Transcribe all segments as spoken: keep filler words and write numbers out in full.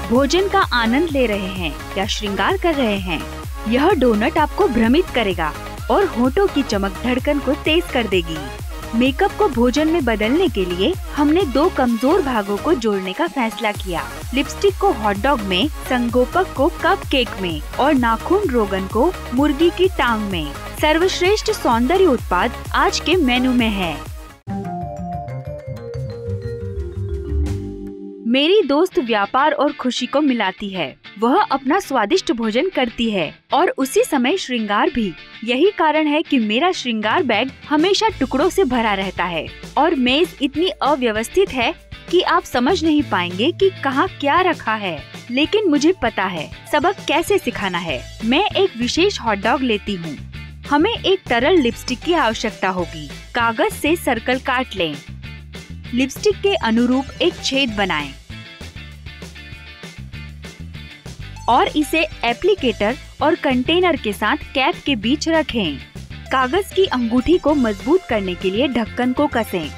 भोजन का आनंद ले रहे हैं या श्रृंगार कर रहे हैं। यह डोनट आपको भ्रमित करेगा और होठों की चमक धड़कन को तेज कर देगी। मेकअप को भोजन में बदलने के लिए हमने दो कमजोर भागों को जोड़ने का फैसला किया। लिपस्टिक को हॉटडॉग में, संगोपक को कपकेक में और नाखून रोगन को मुर्गी की टांग में। सर्वश्रेष्ठ सौंदर्य उत्पाद आज के मेनू में है। मेरी दोस्त व्यापार और खुशी को मिलाती है। वह अपना स्वादिष्ट भोजन करती है और उसी समय श्रृंगार भी। यही कारण है कि मेरा श्रृंगार बैग हमेशा टुकड़ों से भरा रहता है और मेज इतनी अव्यवस्थित है कि आप समझ नहीं पाएंगे कि कहाँ क्या रखा है। लेकिन मुझे पता है सबक कैसे सिखाना है। मैं एक विशेष हॉट डॉग लेती हूँ। हमें एक तरल लिपस्टिक की आवश्यकता होगी। कागज से सर्कल काट लें। लिपस्टिक के अनुरूप एक छेद बनाएं और इसे एप्लीकेटर और कंटेनर के साथ कैप के बीच रखें। कागज की अंगूठी को मजबूत करने के लिए ढक्कन को कसें।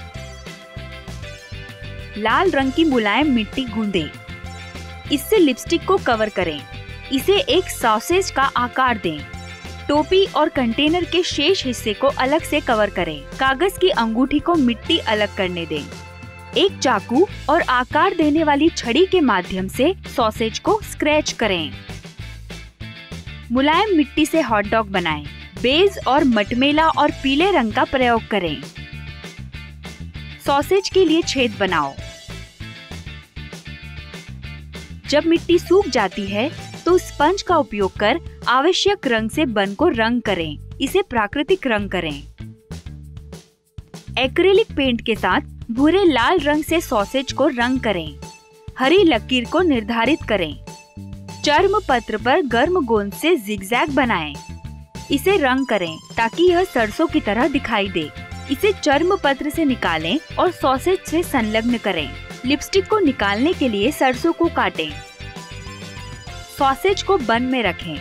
लाल रंग की मुलायम मिट्टी गूंदें। इससे लिपस्टिक को कवर करें। इसे एक सॉसेज का आकार दें। टोपी और कंटेनर के शेष हिस्से को अलग से कवर करें। कागज की अंगूठी को मिट्टी अलग करने दें। एक चाकू और आकार देने वाली छड़ी के माध्यम से सॉसेज को स्क्रैच करें। मुलायम मिट्टी से हॉट डॉग बनाएं। बेज और मटमेला और पीले रंग का प्रयोग करें। सॉसेज के लिए छेद बनाओ। जब मिट्टी सूख जाती है तो स्पंज का उपयोग कर आवश्यक रंग से बन को रंग करें। इसे प्राकृतिक रंग करें। एक्रिलिक पेंट के साथ भूरे लाल रंग से सॉसेज को रंग करें। हरी लकीर को निर्धारित करें। चर्म पत्र पर गर्म गोंद से जिगजैग बनाएं। इसे रंग करें ताकि यह सरसों की तरह दिखाई दे। इसे चर्म पत्र से निकालें और सॉसेज से संलग्न करें। लिपस्टिक को निकालने के लिए सरसों को काटें। सॉसेज को बन में रखें।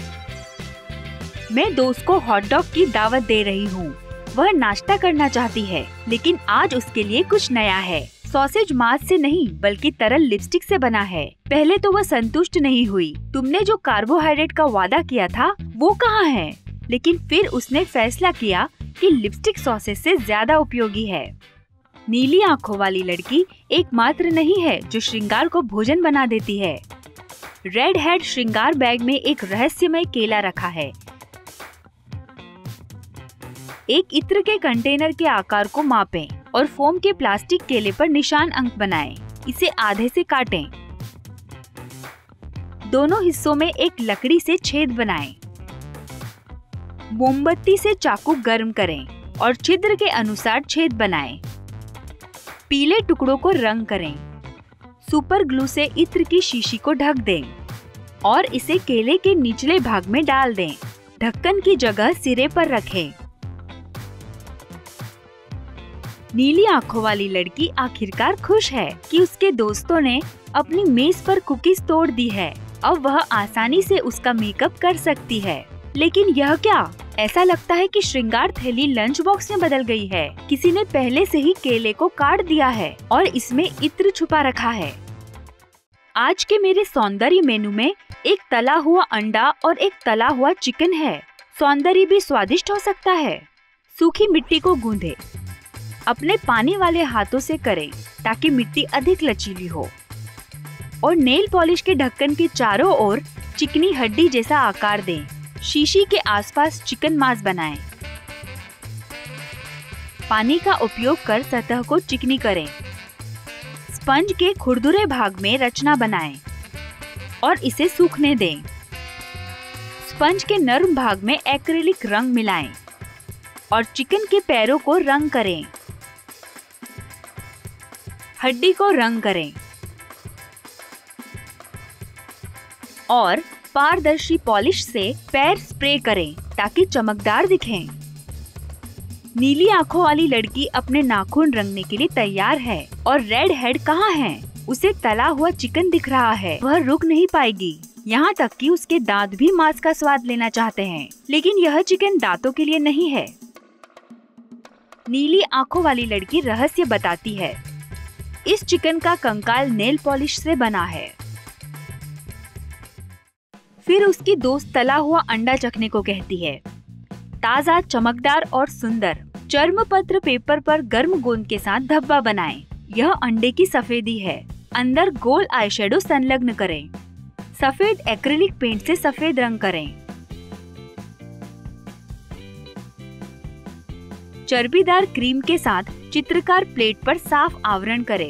मैं दोस्त को हॉट डॉग की दावत दे रही हूँ। वह नाश्ता करना चाहती है, लेकिन आज उसके लिए कुछ नया है। सॉसेज मांस से नहीं बल्कि तरल लिपस्टिक से बना है। पहले तो वह संतुष्ट नहीं हुई। तुमने जो कार्बोहाइड्रेट का वादा किया था वो कहाँ है? लेकिन फिर उसने फैसला किया कि लिपस्टिक सॉसेज से ज्यादा उपयोगी है। नीली आँखों वाली लड़की एकमात्र नहीं है जो श्रृंगार को भोजन बना देती है। रेड हेड श्रृंगार बैग में एक रहस्यमय केला रखा है। एक इत्र के कंटेनर के आकार को मापें और फोम के प्लास्टिक केले पर निशान अंक बनाएं। इसे आधे से काटें। दोनों हिस्सों में एक लकड़ी से छेद बनाएं। मोमबत्ती से चाकू गर्म करें और छिद्र के अनुसार छेद बनाएं। पीले टुकड़ों को रंग करें। सुपर ग्लू से इत्र की शीशी को ढक दें और इसे केले के निचले भाग में डाल दें। ढक्कन की जगह सिरे पर रखें। नीली आंखों वाली लड़की आखिरकार खुश है कि उसके दोस्तों ने अपनी मेज पर कुकीज तोड़ दी है। अब वह आसानी से उसका मेकअप कर सकती है। लेकिन यह क्या? ऐसा लगता है कि श्रृंगार थैली लंच बॉक्स में बदल गई है। किसी ने पहले से ही केले को काट दिया है और इसमें इत्र छुपा रखा है। आज के मेरे सौंदर्य मेनू में एक तला हुआ अंडा और एक तला हुआ चिकन है। सौंदर्य भी स्वादिष्ट हो सकता है। सूखी मिट्टी को गूंधे। अपने पानी वाले हाथों से करें ताकि मिट्टी अधिक लचीली हो और नेल पॉलिश के ढक्कन के चारों ओर चिकनी हड्डी जैसा आकार दें। शीशी के आसपास चिकन मांस बनाएं। पानी का उपयोग कर सतह को चिकनी करें। स्पंज के खुरदुरे भाग में रचना बनाएं और इसे सूखने दें। स्पंज के नर्म भाग में एक्रिलिक रंग मिलाएं और चिकन के पैरों को रंग करें। हड्डी को रंग करें और पारदर्शी पॉलिश से पैर स्प्रे करें ताकि चमकदार दिखें। नीली आंखों वाली लड़की अपने नाखून रंगने के लिए तैयार है और रेड हेड कहाँ है? उसे तला हुआ चिकन दिख रहा है। वह रुक नहीं पाएगी। यहाँ तक कि उसके दांत भी मांस का स्वाद लेना चाहते हैं, लेकिन यह चिकन दांतों के लिए नहीं है। नीली आंखों वाली लड़की रहस्य बताती है। इस चिकन का कंकाल नेल पॉलिश से बना है। फिर उसकी दोस्त तला हुआ अंडा चखने को कहती है। ताज़ा, चमकदार और सुंदर चर्म पत्र पेपर पर गर्म गोंद के साथ धब्बा बनाएं। यह अंडे की सफेदी है। अंदर गोल आईशैडो संलग्न करें। सफेद एक्रिलिक पेंट से सफेद रंग करें। चर्बीदार क्रीम के साथ चित्रकार प्लेट पर साफ आवरण करें।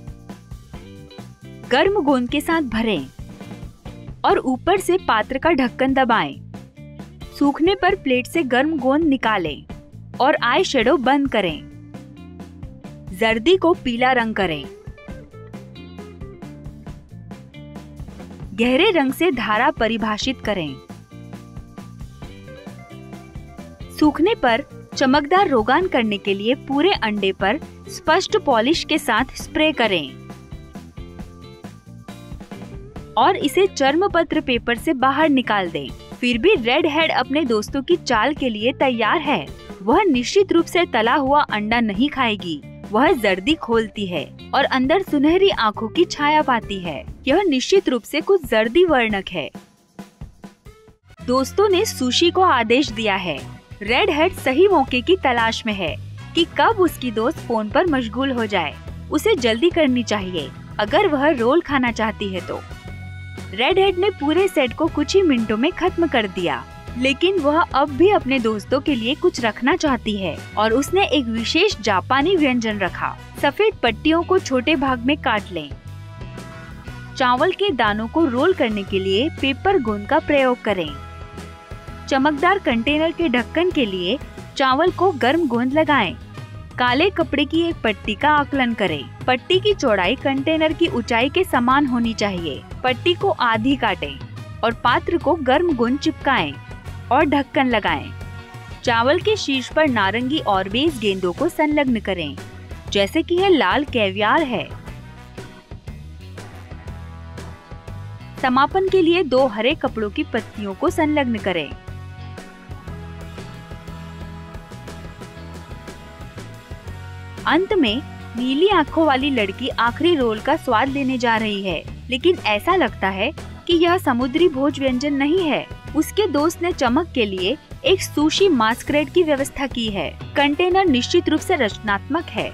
गर्म गोंद के साथ भरें और ऊपर से पात्र का ढक्कन दबाएं। सूखने पर प्लेट से गर्म गोंद निकालें और आई शेडो बंद करें। जर्दी को पीला रंग करें। गहरे रंग से धारा परिभाषित करें। सूखने पर चमकदार रोगान करने के लिए पूरे अंडे पर स्पष्ट पॉलिश के साथ स्प्रे करें और इसे चर्म पत्र पेपर से बाहर निकाल दें। फिर भी रेड हेड अपने दोस्तों की चाल के लिए तैयार है। वह निश्चित रूप से तला हुआ अंडा नहीं खाएगी। वह जर्दी खोलती है और अंदर सुनहरी आंखों की छाया पाती है। यह निश्चित रूप से कुछ जर्दी वर्णक है। दोस्तों ने सुशी को आदेश दिया है। रेड हेड सही मौके की तलाश में है कि कब उसकी दोस्त फोन पर मशगूल हो जाए। उसे जल्दी करनी चाहिए अगर वह रोल खाना चाहती है तो। रेड हेड ने पूरे सेट को कुछ ही मिनटों में खत्म कर दिया, लेकिन वह अब भी अपने दोस्तों के लिए कुछ रखना चाहती है और उसने एक विशेष जापानी व्यंजन रखा। सफेद पट्टियों को छोटे भाग में काट लें। चावल के दानों को रोल करने के लिए पेपर गोंद का प्रयोग करें। चमकदार कंटेनर के ढक्कन के लिए चावल को गर्म गोंद लगाएं। काले कपड़े की एक पट्टी का आकलन करें। पट्टी की चौड़ाई कंटेनर की ऊंचाई के समान होनी चाहिए। पट्टी को आधी काटें और पात्र को गर्म गोंद चिपकाएं और ढक्कन लगाएं। चावल के शीर्ष पर नारंगी और बेज गेंदों को संलग्न करें, जैसे कि यह लाल कैवियार है। समापन के लिए दो हरे कपड़ों की पत्तियों को संलग्न करें। अंत में नीली आंखों वाली लड़की आखिरी रोल का स्वाद लेने जा रही है, लेकिन ऐसा लगता है कि यह समुद्री भोज व्यंजन नहीं है। उसके दोस्त ने चमक के लिए एक सुशी मास्करेड की व्यवस्था की है। कंटेनर निश्चित रूप से रचनात्मक है।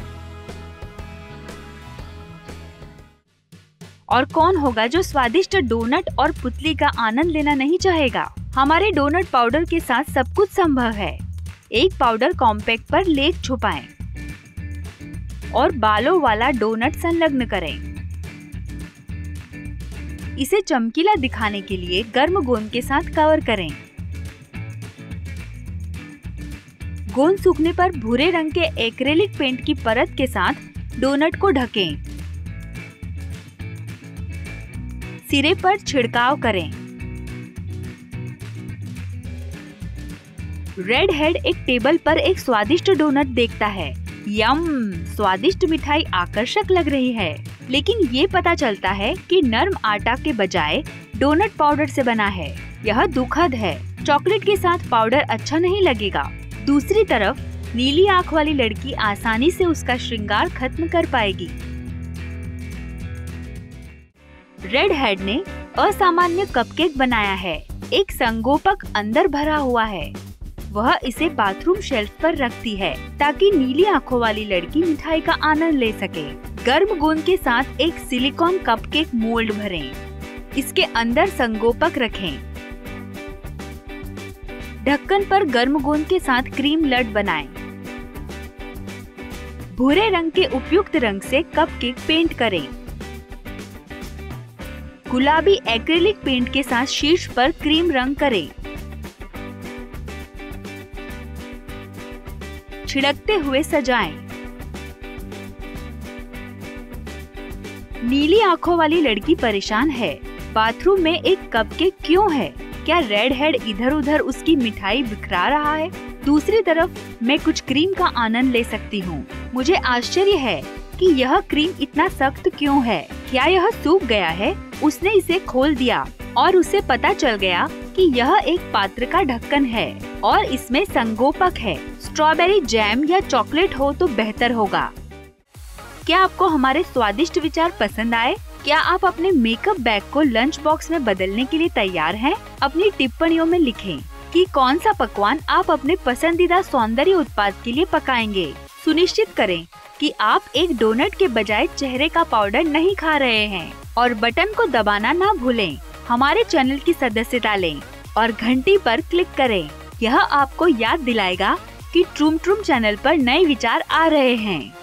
और कौन होगा जो स्वादिष्ट डोनट और पुतली का आनंद लेना नहीं चाहेगा? हमारे डोनट पाउडर के साथ सब कुछ संभव है। एक पाउडर कॉम्पैक्ट पर लेख छुपाएं और बालों वाला डोनट संलग्न करें। इसे चमकीला दिखाने के लिए गर्म गोंद के साथ कवर करें। गोंद सूखने पर भूरे रंग के एक्रेलिक पेंट की परत के साथ डोनट को ढकें। सिरे पर छिड़काव करें। रेड हेड एक टेबल पर एक स्वादिष्ट डोनट देखता है। यम, स्वादिष्ट मिठाई आकर्षक लग रही है, लेकिन ये पता चलता है कि नर्म आटा के बजाय डोनट पाउडर से बना है। यह दुखद है। चॉकलेट के साथ पाउडर अच्छा नहीं लगेगा। दूसरी तरफ नीली आंख वाली लड़की आसानी से उसका श्रृंगार खत्म कर पाएगी। रेड हेड ने असामान्य कपकेक बनाया है। एक संगोपक अंदर भरा हुआ है। वह इसे बाथरूम शेल्फ पर रखती है ताकि नीली आंखों वाली लड़की मिठाई का आनंद ले सके। गर्म गोंद के साथ एक सिलिकॉन कपकेक मोल्ड भरें। इसके अंदर संगोपक रखें। ढक्कन पर गर्म गोंद के साथ क्रीम लड बनाएं। भूरे रंग के उपयुक्त रंग से कपकेक पेंट करें। गुलाबी एक्रिलिक पेंट के साथ शीर्ष पर क्रीम रंग करें। छिड़कते हुए सजाएं। नीली आंखों वाली लड़की परेशान है। बाथरूम में एक कपकेक क्यों है? क्या रेड हेड इधर उधर उसकी मिठाई बिखरा रहा है? दूसरी तरफ मैं कुछ क्रीम का आनंद ले सकती हूँ। मुझे आश्चर्य है कि यह क्रीम इतना सख्त क्यों है। क्या यह सूख गया है? उसने इसे खोल दिया और उसे पता चल गया कि यह एक पात्र का ढक्कन है और इसमें संगोपक है। स्ट्रॉबेरी जैम या चॉकलेट हो तो बेहतर होगा। क्या आपको हमारे स्वादिष्ट विचार पसंद आए? क्या आप अपने मेकअप बैग को लंच बॉक्स में बदलने के लिए तैयार हैं? अपनी टिप्पणियों में लिखें कि कौन सा पकवान आप अपने पसंदीदा सौंदर्य उत्पाद के लिए पकाएंगे। सुनिश्चित करें कि आप एक डोनट के बजाय चेहरे का पाउडर नहीं खा रहे हैं और बटन को दबाना ना भूलें। हमारे चैनल की सदस्यता लें और घंटी पर क्लिक करें। यह आपको याद दिलाएगा कि ट्रूम ट्रूम चैनल पर नए विचार आ रहे हैं।